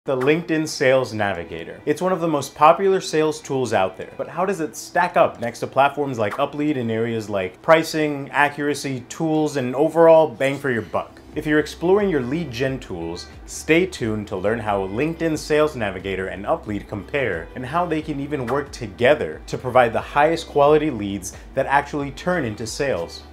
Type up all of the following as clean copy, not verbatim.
The LinkedIn Sales Navigator. It's one of the most popular sales tools out there, but how does it stack up next to platforms like UpLead in areas like pricing, accuracy, tools, and overall bang for your buck? If you're exploring your lead gen tools, stay tuned to learn how LinkedIn Sales Navigator and UpLead compare and how they can even work together to provide the highest quality leads that actually turn into sales.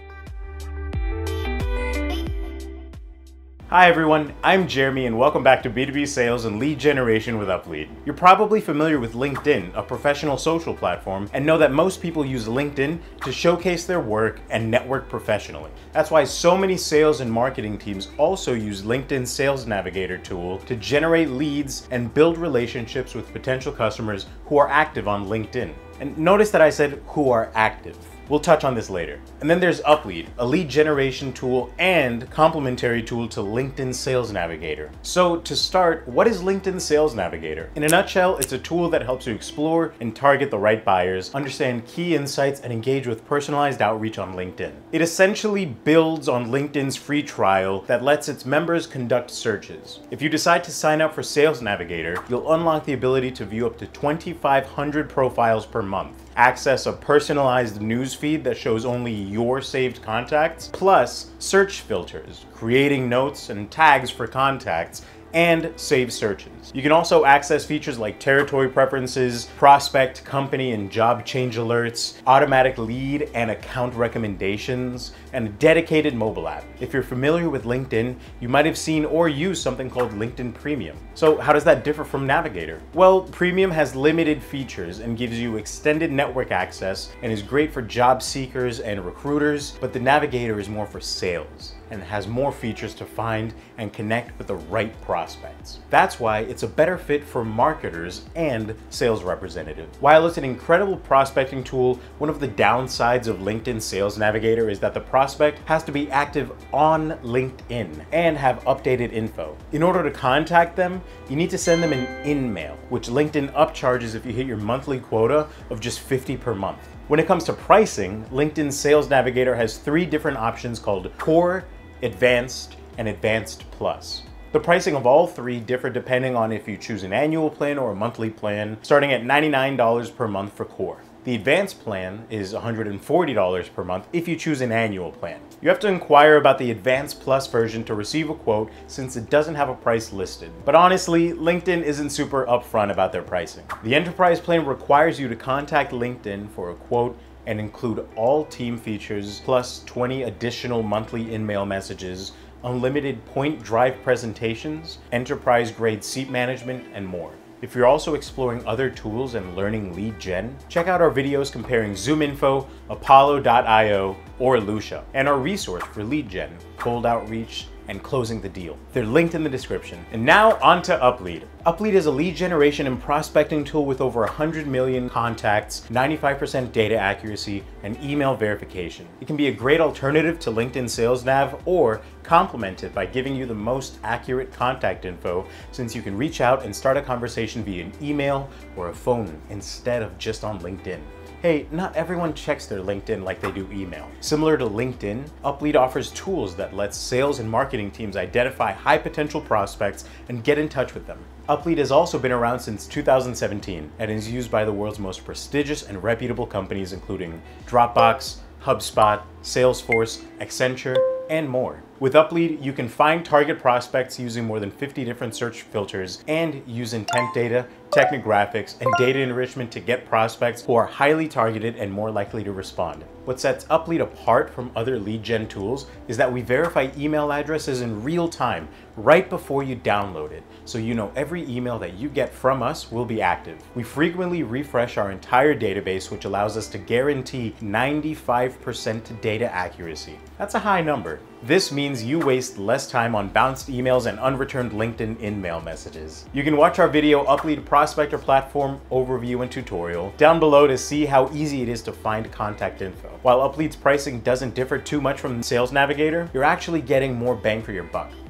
Hi everyone, I'm Jeremy and welcome back to B2B Sales and Lead Generation with UpLead. You're probably familiar with LinkedIn, a professional social platform, and know that most people use LinkedIn to showcase their work and network professionally. That's why so many sales and marketing teams also use LinkedIn Sales Navigator tool to generate leads and build relationships with potential customers who are active on LinkedIn. And notice that I said who are active. We'll touch on this later. And then there's UpLead, a lead generation tool and complementary tool to LinkedIn Sales Navigator. So to start, what is LinkedIn Sales Navigator? In a nutshell, it's a tool that helps you explore and target the right buyers, understand key insights, and engage with personalized outreach on LinkedIn. It essentially builds on LinkedIn's free trial that lets its members conduct searches. If you decide to sign up for Sales Navigator, you'll unlock the ability to view up to 2,500 profiles per month, access a personalized news feed that shows only your saved contacts, plus search filters, creating notes and tags for contacts, and save searches. You can also access features like territory preferences, prospect, company, and job change alerts, automatic lead and account recommendations, and a dedicated mobile app. If you're familiar with LinkedIn, you might have seen or used something called LinkedIn Premium. So how does that differ from Navigator? Well, Premium has limited features and gives you extended network access and is great for job seekers and recruiters, but the Navigator is more for sales and has more features to find and connect with the right prospects. That's why it's a better fit for marketers and sales representatives. While it's an incredible prospecting tool, one of the downsides of LinkedIn Sales Navigator is that the prospect has to be active on LinkedIn and have updated info. In order to contact them, you need to send them an in-mail, which LinkedIn upcharges if you hit your monthly quota of just $50 per month. When it comes to pricing, LinkedIn Sales Navigator has 3 different options called Core, Advanced, and Advanced Plus. The pricing of all 3 differ depending on if you choose an annual plan or a monthly plan, starting at $99 per month for Core. The Advanced plan is $140 per month if you choose an annual plan. You have to inquire about the Advanced Plus version to receive a quote since it doesn't have a price listed. But honestly, LinkedIn isn't super upfront about their pricing. The Enterprise plan requires you to contact LinkedIn for a quote and include all team features, plus 20 additional monthly in-mail messages, unlimited point drive presentations, enterprise-grade seat management, and more. If you're also exploring other tools and learning lead gen, check out our videos comparing ZoomInfo, Apollo.io, or Lucia, and our resource for lead gen, cold outreach, and closing the deal. They're linked in the description. And now on to UpLead. UpLead is a lead generation and prospecting tool with over 100 million contacts, 95% data accuracy, and email verification. It can be a great alternative to LinkedIn Sales Nav or complement it by giving you the most accurate contact info, since you can reach out and start a conversation via an email or a phone instead of just on LinkedIn. Hey, not everyone checks their LinkedIn like they do email. Similar to LinkedIn, UpLead offers tools that let sales and marketing teams identify high potential prospects and get in touch with them. UpLead has also been around since 2017 and is used by the world's most prestigious and reputable companies including Dropbox, HubSpot, Salesforce, Accenture, and more. With UpLead, you can find target prospects using more than 50 different search filters and use intent data, technographics, and data enrichment to get prospects who are highly targeted and more likely to respond. What sets UpLead apart from other lead gen tools is that we verify email addresses in real time, right before you download it, so you know every email that you get from us will be active. We frequently refresh our entire database, which allows us to guarantee 95% data accuracy. That's a high number. This means you waste less time on bounced emails and unreturned LinkedIn in-mail messages. You can watch our video UpLead Prospector Platform Overview and Tutorial down below to see how easy it is to find contact info. While UpLead's pricing doesn't differ too much from Sales Navigator, you're actually getting more bang for your buck.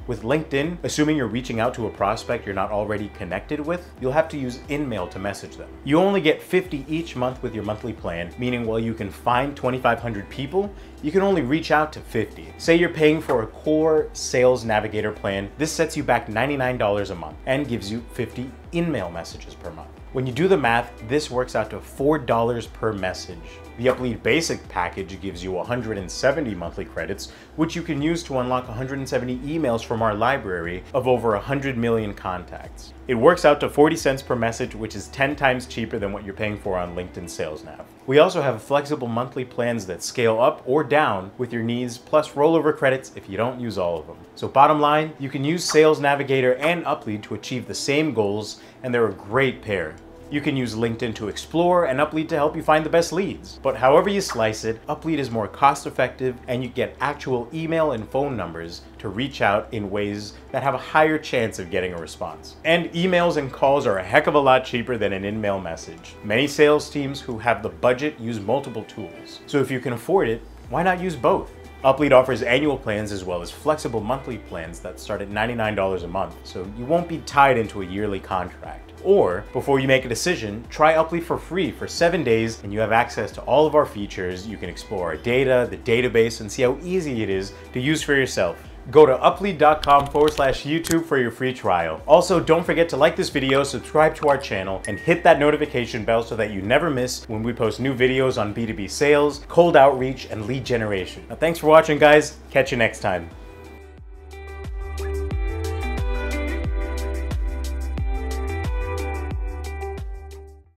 With LinkedIn, assuming you're reaching out to a prospect you're not already connected with, you'll have to use InMail to message them. You only get 50 each month with your monthly plan, meaning while you can find 2,500 people, you can only reach out to 50. Say you're paying for a core Sales Navigator plan, this sets you back $99 a month and gives you 50 InMail messages per month. When you do the math, this works out to $4 per message. The UpLead Basic package gives you 170 monthly credits, which you can use to unlock 170 emails from our library of over 100 million contacts. It works out to 40 cents per message, which is 10 times cheaper than what you're paying for on LinkedIn Sales Nav. We also have flexible monthly plans that scale up or down with your needs, plus rollover credits if you don't use all of them. So bottom line, you can use Sales Navigator and UpLead to achieve the same goals, and they're a great pair. You can use LinkedIn to explore and UpLead to help you find the best leads. But however you slice it, UpLead is more cost effective and you get actual email and phone numbers to reach out in ways that have a higher chance of getting a response. And emails and calls are a heck of a lot cheaper than an in-mail message. Many sales teams who have the budget use multiple tools. So if you can afford it, why not use both? UpLead offers annual plans as well as flexible monthly plans that start at $99 a month, so you won't be tied into a yearly contract. Or, before you make a decision, try UpLead for free for 7 days and you have access to all of our features. You can explore our data, the database, and see how easy it is to use for yourself. Go to uplead.com/YouTube for your free trial. Also, don't forget to like this video, subscribe to our channel, and hit that notification bell so that you never miss when we post new videos on B2B sales, cold outreach, and lead generation. Now, thanks for watching, guys. Catch you next time.